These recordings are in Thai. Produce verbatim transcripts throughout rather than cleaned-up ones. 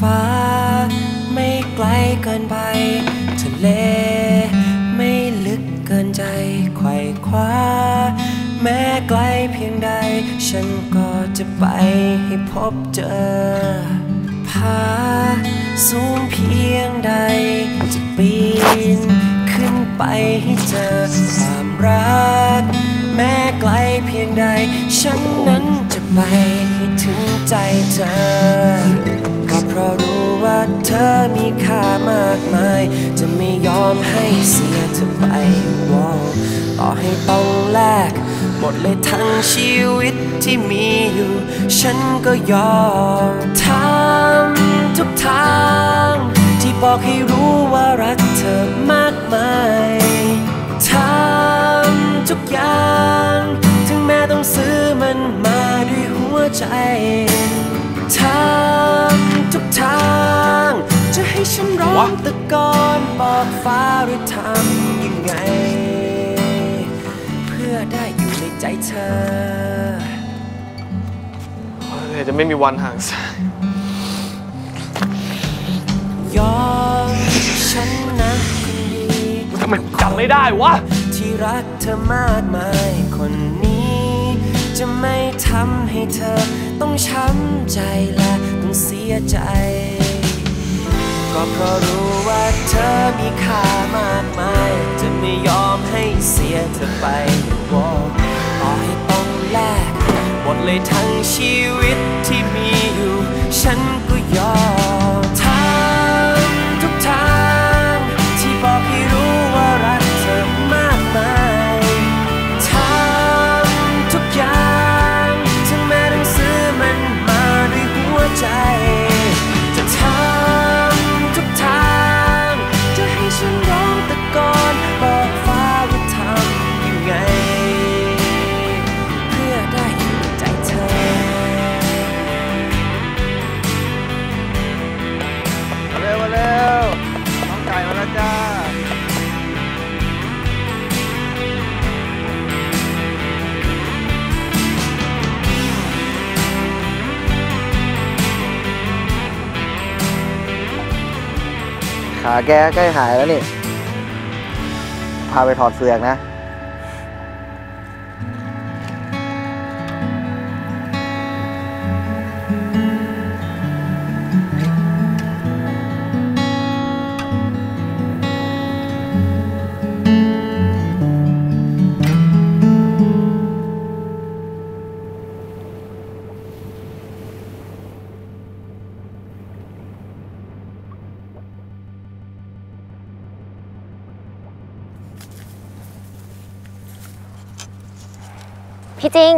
ฟ้าไม่ไกลเกินไปทะเลไม่ลึกเกินใจไขว่คว้าแม้ไกลเพียงใดฉันก็จะไปให้พบเจอผาสูงเพียงใดจะปีนขึ้นไปให้เจอความรักแม้ไกลเพียงใดฉันนั้นจะไปให้ถึงใจเธอก็เพราะรู้ว่าเธอมีค่ามากมายจะไม่ยอมให้เสียเธอไปต่อให้ต้องแลกหมดเลยทั้งชีวิตที่มีอยู่ฉันก็ยอมทำทุกทางที่บอกให้รู้ว่ารักเธอมากมายทำทุกอย่างถึงแม้ต้องซื้อมันมาด้วยหัวใจทำทุกทางจะให้ฉันร้องตะโกนบอกฟ้าหรือทำยังไงเพื่อได้อยู่ในใจเธอจะไม่มีวันห่างสายยอมฉันนะคนดีทำไมจำไม่ได้วะที่รักเธอมากมายคนนี้จะไม่ทำให้เธอต้องช้ำใจและต้องเสียใจก็เพราะรู้ว่าเธอมีค่ามากมายจะไม่ยอมให้เสียเธอไปต่อให้ต้องแลกหมดเลยทั้งชีวิตที่มีอยู่ฉันก็ยอมทำทุกทางที่บอกให้รู้ว่ารักเธอมากมายทำทุกอย่างถึงแม้ต้องซื้อมันมาด้วยหัวใจจะทำทุกทางจะให้ฉันร้องตะโกนบอกฟ้าว่าทำยังไงเพื่อได้อยู่ในใจเธอมาเร็วมาเร็วน้องไก่มาแล้วจ้าขาแกใกล้หายแล้วนี่พาไปถอดเฟือกนะพี่จริง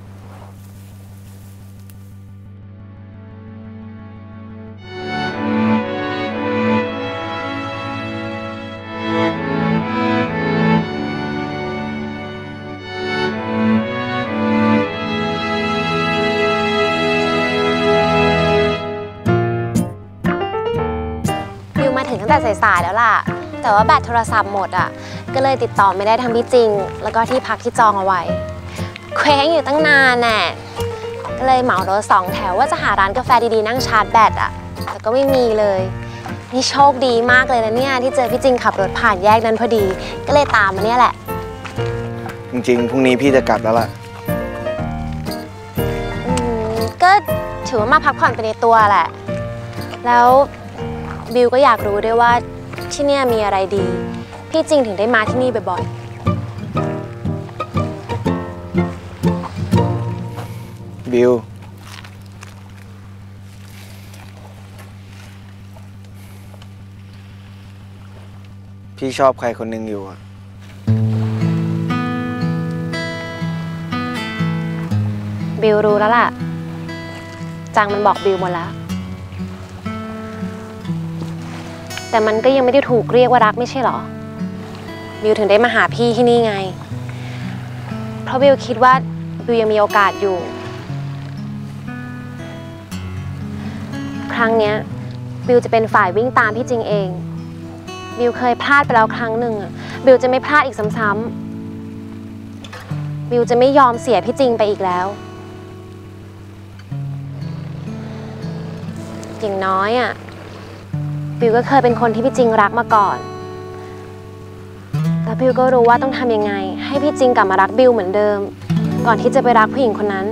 บิวมาถึงตั้งแต่สายๆแล้วล่ะแต่ว่าแบตโทรศัพท์หมดอ่ะก็เลยติดต่อไม่ได้ทั้งพี่จริงแล้วก็ที่พักที่จองเอาไว้เคว้งอยู่ตั้งนานน่ะก็เลยเหมารถสองแถวว่าจะหาร้านกาแฟดีๆนั่งชาร์จแบตอ่ะแต่ก็ไม่มีเลยนี่โชคดีมากเลยนะเนี่ยที่เจอพี่จริงขับรถผ่านแยกนั้นพอดีก็เลยตามมาเนี่ยแหละจริงๆพรุ่งนี้พี่จะกลับแล้วล่ะอืมก็ถือว่ามาพักผ่อนไปในตัวแหละแล้วบิวก็อยากรู้ด้วยว่าที่เนี่ยมีอะไรดีพี่จริงถึงได้มาที่นี่บ่อยๆบิวพี่ชอบใครคนหนึ่งอยู่อะบิวรู้แล้วล่ะจังมันบอกบิวหมดแล้วแต่มันก็ยังไม่ได้ถูกเรียกว่ารักไม่ใช่หรอบิวถึงได้มาหาพี่ที่นี่ไงเพราะบิวคิดว่าบิวยังมีโอกาสอยู่ครั้งเนี้ยบิวจะเป็นฝ่ายวิ่งตามพี่จริงเองบิวเคยพลาดไปแล้วครั้งหนึ่งบิวจะไม่พลาดอีกซ้ำๆบิวจะไม่ยอมเสียพี่จริงไปอีกแล้วอย่างน้อยอ่ะบิวก็เคยเป็นคนที่พี่จริงรักมาก่อนแล้วบิวก็รู้ว่าต้องทำยังไงให้พี่จริงกลับมารักบิวเหมือนเดิมก่อนที่จะไปรักผู้หญิงคนนั้น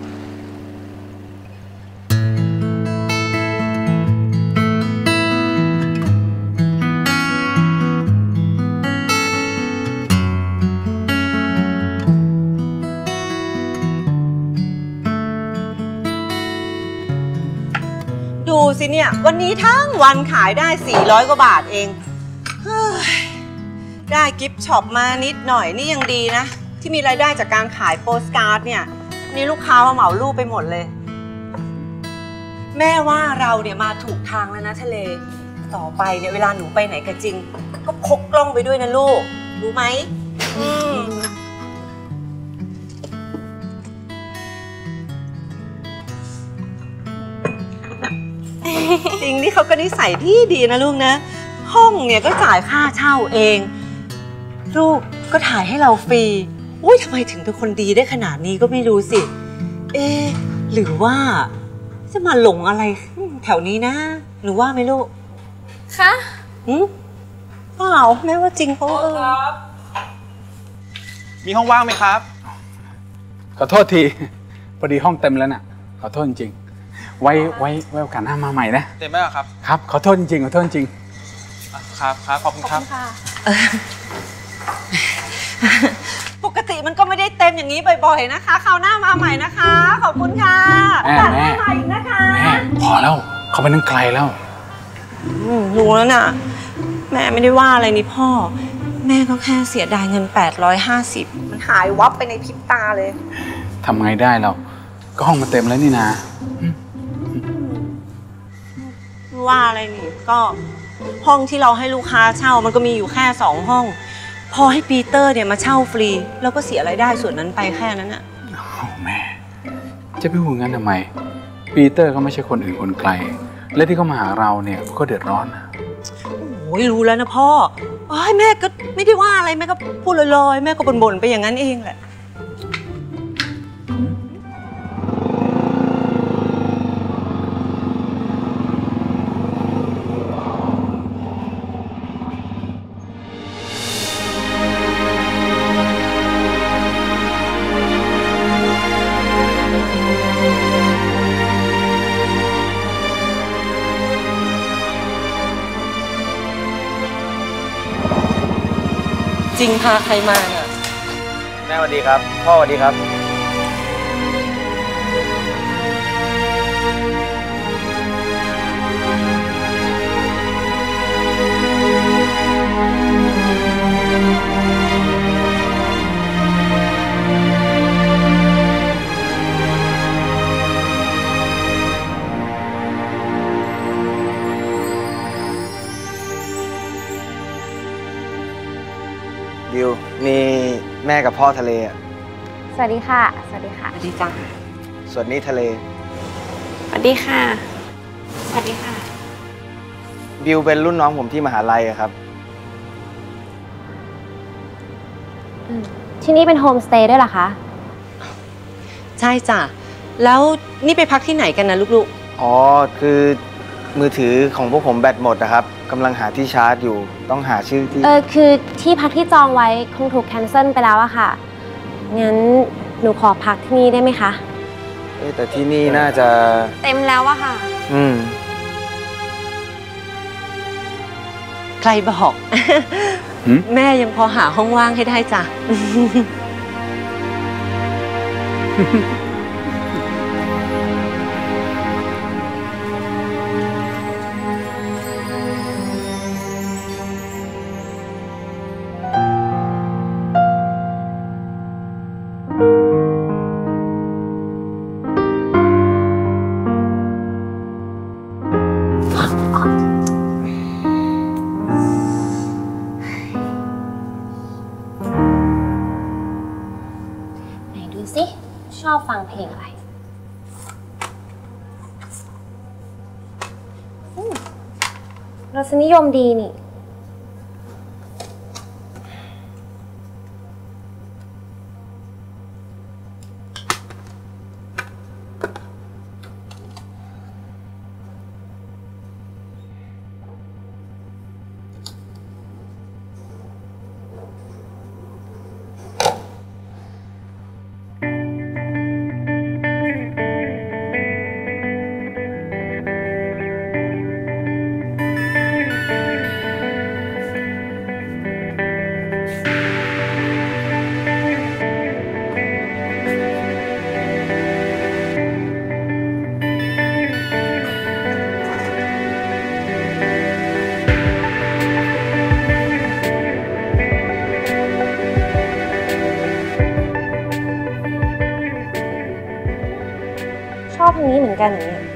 ดูสิเนี่ยวันนี้ทั้งวันขายได้สี่ร้อยกว่าบาทเองได้กิฟต์ช็อปมานิดหน่อยนี่ยังดีนะที่มีรายได้จากการขายโปสการ์ดเนี่ยนี่ลูกค้ามาเหมารูปไปหมดเลยแม่ว่าเราเนี่ยมาถูกทางแล้วนะทะเลต่อไปเนี่ยเวลาหนูไปไหนกันจริงก็พกกล้องไปด้วยนะลูกรู้ไหมอืมจริงนี่เขาก็นิสัยที่ดีนะลูกนะห้องเนี่ยก็จ่ายค่าเช่าเองลูกก็ถ่ายให้เราฟรีอุ้ยทำไมถึงเป็นคนดีได้ขนาดนี้ก็ไม่รู้สิเอ๊ะหรือว่าจะมาหลงอะไรแถวนี้นะหรือว่าไหมลูกคะหืมเปล่าแม่ว่าจริงเขาเออมีห้องว่างไหมครับขอโทษทีพอดีห้องเต็มแล้วน่ะขอโทษจริงไว้ไว้ไว้โอกาสหน้ามาใหม่นะเต็มไหมครับครับขอโทษจริงขอโทษจริงครับครับขอบคุณครับปกติมันก็ไม่ได้เต็มอย่างนี้บ่อยๆนะคะคราวหน้ามาใหม่นะคะขอบคุณค่ะแม่แม่มาอีกนะคะแม่พอแล้วเขาไปนั่งไกลแล้วรู้แล้วน่ะแม่ไม่ได้ว่าอะไรนี่พ่อแม่ก็แค่เสียดายเงินแปดร้อยห้าสิบมันหายวับไปในพริบตาเลยทำไงได้เราก็ห้องมันเต็มแล้วนี่นะว่าอะไรนี่ก็ห้องที่เราให้ลูกค้าเช่ามันก็มีอยู่แค่สองห้องพอให้ปีเตอร์เนี่ยมาเช่าฟรีแล้วก็เสียรายได้ส่วนนั้นไปแค่นั้นอะโอ้แม่จะไปห่วงงั้นทำไมปีเตอร์เขาไม่ใช่คนอื่นคนไกลและที่เขามาหาเราเนี่ยก็เดือดร้อนนะโอ้ยรู้แล้วนะพ่อโอ้ยแม่ก็ไม่ได้ว่าอะไรแม่ก็พูดลอยๆแม่ก็บ่นๆไปอย่างนั้นเองแหละจริงพาใครมาเนี่ยแม่สวัสดีครับพ่อสวัสดีครับบิวนี่แม่กับพ่อทะเลอ่ะสวัสดีค่ะสวัสดีค่ะสวัสดีจ้าส่วนนี้ทะเลสวัสดีค่ะสวัสดีค่ะบิวเป็นรุ่นน้องผมที่มหาลัยอะครับที่นี่เป็นโฮมสเตย์ด้วยเหรอคะใช่จ้ะแล้วนี่ไปพักที่ไหนกันนะลูกๆอ๋อคือมือถือของพวกผมแบตหมดนะครับกำลังหาที่ชาร์จอยู่ต้องหาชื่อที่เออคือที่พักที่จองไว้คงถูกแคนเซิลไปแล้วอะค่ะงั้นหนูขอพักที่นี่ได้ไหมคะเออแต่ที่นี่น่าจะเต็มแล้วอะค่ะอืมใครบอกแม่ยังพอหาห้องว่างให้ได้จ้ะชอบฟังเพลงอะไรรสนิยมดีนี่กันอย่างนี้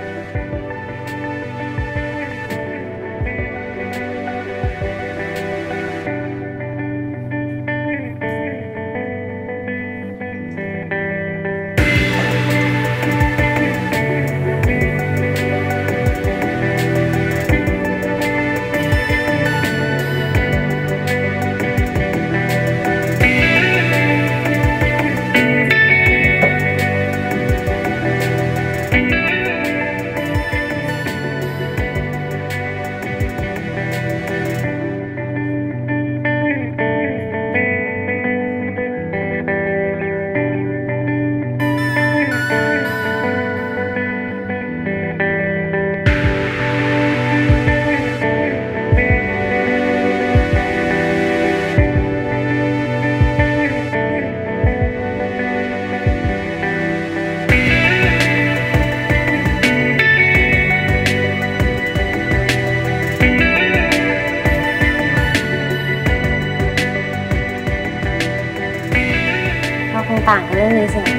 เราคงต่างกันเรื่องนี้สินะ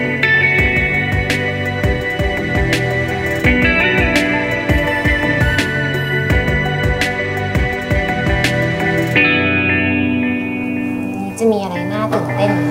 จะมีอะไรน่าตื่นเต้น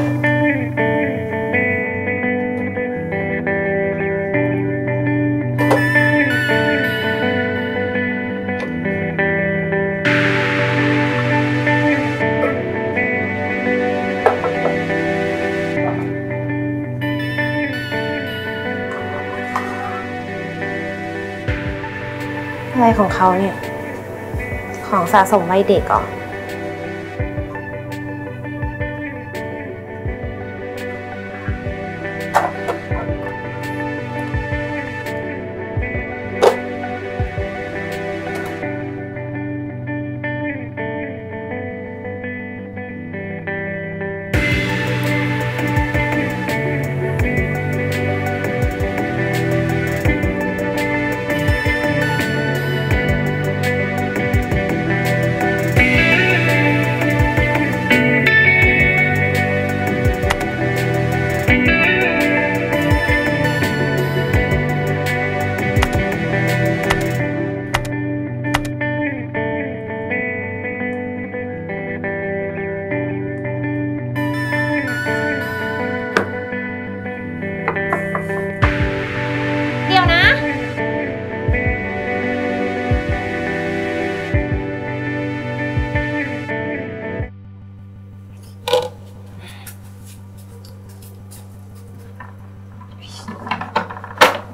อะไรของเขาเนี่ยของสะสมวัยเด็กอ่ะ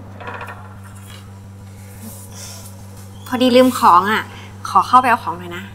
พอดีลืมของอ่ะ ขอเข้าไปเอาของหน่อยนะ